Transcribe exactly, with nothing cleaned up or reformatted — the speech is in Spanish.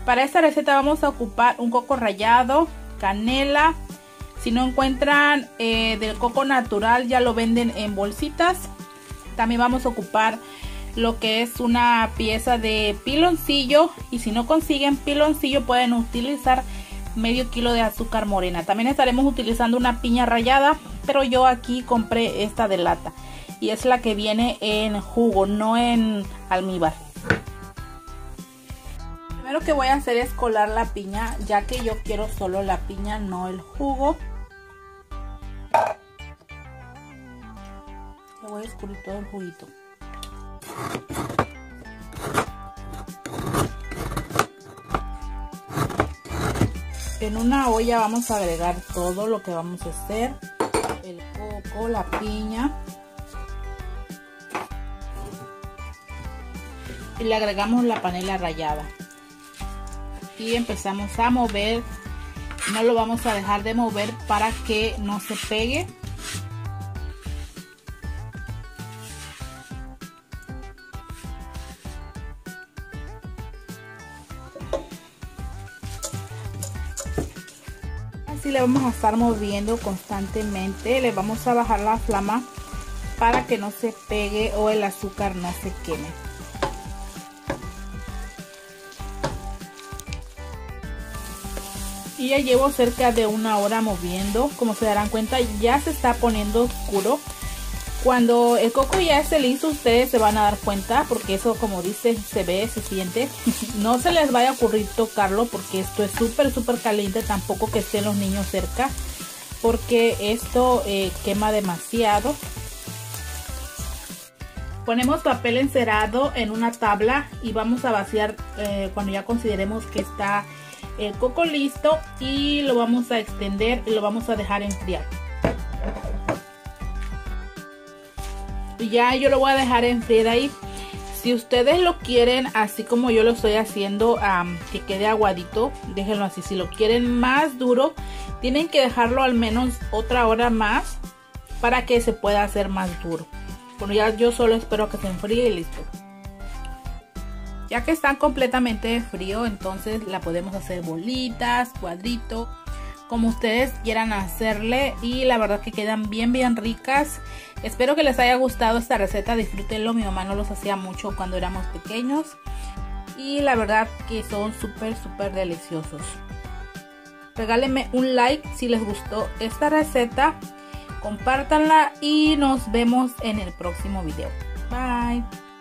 Para esta receta vamos a ocupar un coco rallado, canela. Si no encuentran eh, del coco natural, ya lo venden en bolsitas. También vamos a ocupar lo que es una pieza de piloncillo, y si no consiguen piloncillo pueden utilizar medio kilo de azúcar morena. También estaremos utilizando una piña rallada, pero yo aquí compré esta de lata y es la que viene en jugo, no en almíbar. Lo primero que voy a hacer es colar la piña, ya que yo quiero solo la piña, no el jugo. Le voy a escurrir todo el juguito. En una olla vamos a agregar todo lo que vamos a hacer: el coco, la piña, y le agregamos la panela rallada y empezamos a mover. No lo vamos a dejar de mover para que no se pegue. Así le vamos a estar moviendo constantemente. Le vamos a bajar la flama para que no se pegue o el azúcar no se queme. Y ya llevo cerca de una hora moviendo. Como se darán cuenta, ya se está poniendo oscuro. Cuando el coco ya esté listo, ustedes se van a dar cuenta, porque eso, como dice, se ve, se siente. No se les vaya a ocurrir tocarlo, porque esto es súper súper caliente. Tampoco que estén los niños cerca, porque esto eh, quema demasiado. Ponemos papel encerado en una tabla y vamos a vaciar eh, cuando ya consideremos que está el coco listo, y lo vamos a extender y lo vamos a dejar enfriar. Y ya yo lo voy a dejar enfriar ahí. Si ustedes lo quieren así como yo lo estoy haciendo, um, que quede aguadito, déjenlo así. Si lo quieren más duro, tienen que dejarlo al menos otra hora más para que se pueda hacer más duro. Bueno, ya yo solo espero que se enfríe y listo. Ya que están completamente frío, entonces la podemos hacer bolitas, cuadritos, como ustedes quieran hacerle, y la verdad que quedan bien bien ricas. Espero que les haya gustado esta receta, disfrútenlo. Mi mamá no los hacía mucho cuando éramos pequeños y la verdad que son súper súper deliciosos. Regálenme un like si les gustó esta receta, compártanla y nos vemos en el próximo video. Bye.